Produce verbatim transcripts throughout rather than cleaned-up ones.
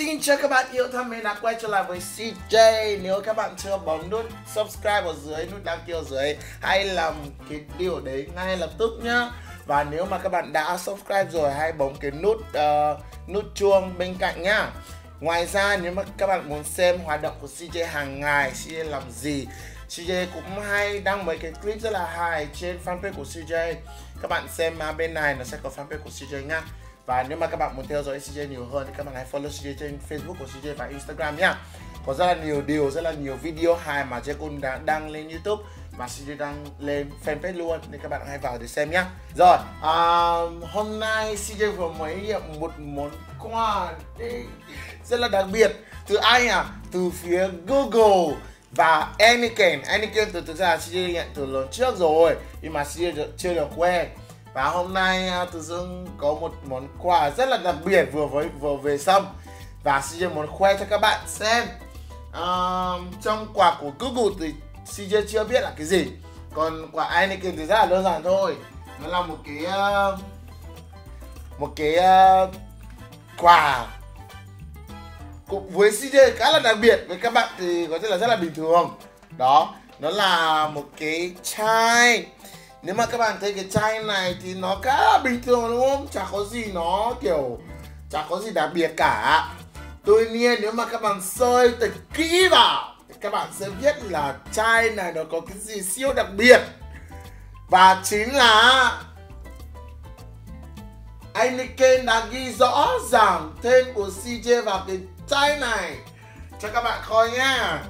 Xin chào các bạn yêu thân mến đã quay trở lại với xê jay. Nếu các bạn chưa bấm nút subscribe ở dưới, nút đăng ký ở dưới, hãy làm cái điều đấy ngay lập tức nhá. Và nếu mà các bạn đã subscribe rồi, hãy bấm cái nút uh, nút chuông bên cạnh nhá. Ngoài ra nếu mà các bạn muốn xem hoạt động của xê jay hàng ngày, xê jay làm gì, xê jay cũng hay đăng mấy cái clip rất là hay trên fanpage của xê jay. Các bạn xem mà bên này nó sẽ có fanpage của xê jay nhá. Và nếu mà các bạn muốn theo dõi xê jay nhiều hơn thì các bạn hãy follow xê jay trên Facebook của xê jay và Instagram nhá. Có rất là nhiều điều, rất là nhiều video hay mà Jay cũng đã đăng lên YouTube và xê jay đăng lên fanpage luôn, nên các bạn hãy vào để xem nhá. Rồi, uh, hôm nay xê jay vừa mới nhận một món quà rất là đặc biệt từ ai à? Từ phía Google và Anakin. Anakin từ thực ra xê jay nhận từ lần trước rồi nhưng mà xê jay chưa được quen. Và hôm nay Tự dưng có một món quà rất là đặc biệt vừa với vừa về xong và xê jay muốn khoe cho các bạn xem. Uh, trong quà của Google thì xê jay chưa biết là cái gì, còn quà Anakin thì rất là đơn giản thôi. Nó là một cái uh, một cái uh, quà cũng với xê jay khá là đặc biệt, với các bạn thì có thể là rất là bình thường. Đó, nó là một cái chai. Nếu mà các bạn thấy cái chai này thì nó khá là bình thường đúng không? Chả có gì nó kiểu chả có gì đặc biệt cả. Tuy nhiên nếu mà các bạn soi thật kỹ vào thì các bạn sẽ biết là chai này nó có cái gì siêu đặc biệt. Và chính là Anakin đã ghi rõ ràng tên của xê jay vào cái chai này cho các bạn coi nhá.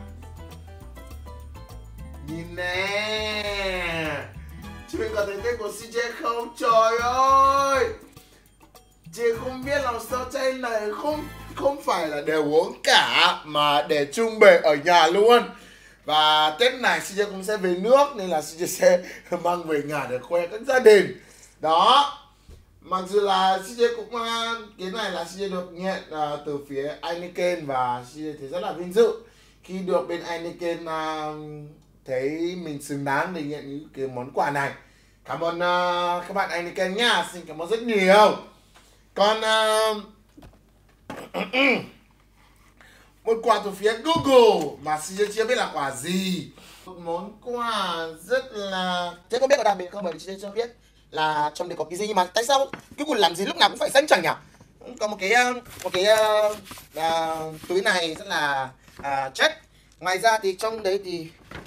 Nhìn nè, chị mình có thấy tên của xê jay không? Trời ơi, chị không biết làm sao chai này không không phải là để uống cả mà để trưng bày ở nhà luôn. Và Tết này xê jay cũng sẽ về nước nên là xê jay sẽ mang về nhà để khoe các gia đình. Đó, mặc dù là xê jay cũng cái này là xê jay được nhận uh, từ phía Anakin và xê jay thì rất là vinh dự khi được bên Anakin uh, thấy mình xứng đáng để nhận những cái món quà này. Cảm ơn uh, các bạn Anakin nhá, xin cảm ơn rất nhiều. Còn uh, một quà từ phía Google mà xê jay chưa biết là quà gì. Một món quà rất là Jay không biết có đặc biệt không, bởi vì xê jay chưa biết là trong đấy có cái gì. Nhưng mà tại sao Google làm gì lúc nào cũng phải xanh chẳng nhỉ? Có một cái một cái uh, uh, túi này rất là uh, check. Ngoài ra thì trong đấy thì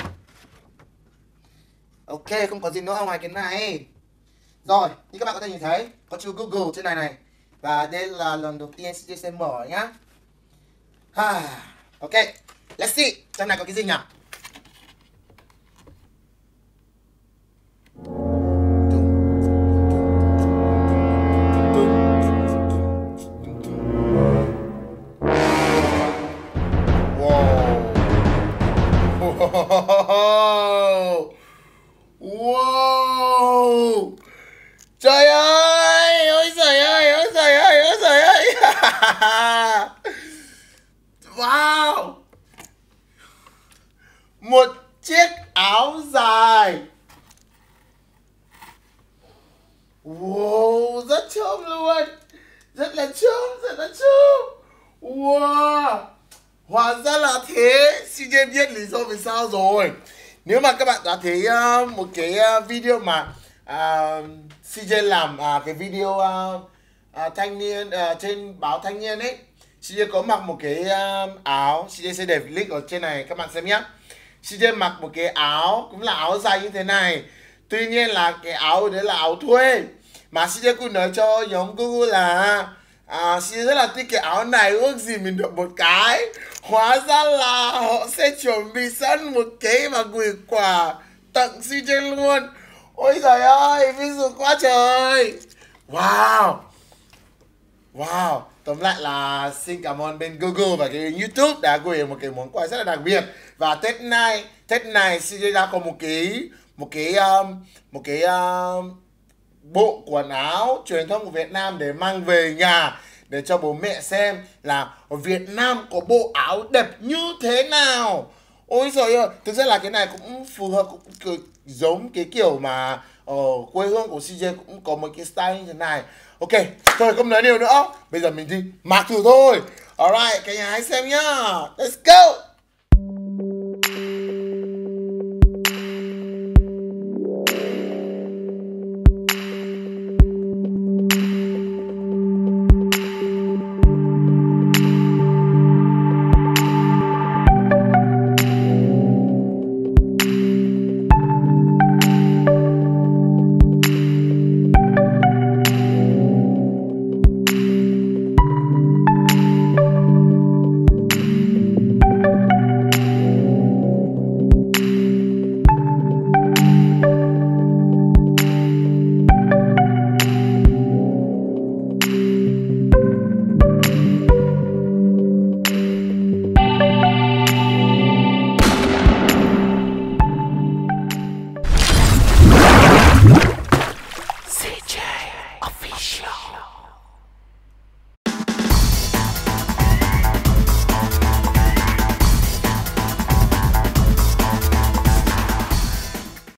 ok, không có gì nữa ngoài cái này. Rồi, như các bạn có thể nhìn thấy có chữ Google trên này này. Và đây là lần đầu tiên xê jay sẽ mở nhá. Ha, ok, let's see trong này có cái gì nhỉ? Wow, wow, trời ơi, ôi giời ơi, ôi giời ơi, ôi giời ơi. Wow, một chiếc áo dài. Wow, rất chôm luôn, rất là chôm, rất là chôm. Wow, hóa ra là thế, xê jay biết lý do vì sao rồi. Nếu mà các bạn đã thấy uh, một cái uh, video mà uh, xê jay làm uh, cái video uh, uh, thanh niên uh, trên báo Thanh Niên ấy, xê jay có mặc một cái uh, áo, xê jay sẽ để link ở trên này các bạn xem nhé. xê jay mặc một cái áo cũng là áo dài như thế này, tuy nhiên là cái áo đấy là áo thuê. Mà xê jay cũng nói cho nhóm Google là À, xê jay rất là thích cái áo này, ước gì mình được một cái. Hóa ra là họ sẽ chuẩn bị sẵn một cái và gửi quà tặng xê jay luôn. Ôi giời ơi, ví dụ quá trời. Wow, wow, tóm lại là xin cảm ơn bên Google và cái YouTube đã gửi một cái món quà rất là đặc biệt. Và Tết này, Tết này xê jay đã có một cái một cái um, một cái um, bộ quần áo truyền thống của Việt Nam để mang về nhà để cho bố mẹ xem là ở Việt Nam có bộ áo đẹp như thế nào. Ôi giời ơi, thực ra là cái này cũng phù hợp, cũng giống cái kiểu mà ở quê hương của xê jay cũng có một cái style như thế này. Ok, thôi không nói nhiều nữa, bây giờ mình đi mặc thử thôi. Alright, cả nhà hãy xem nhá. Let's go.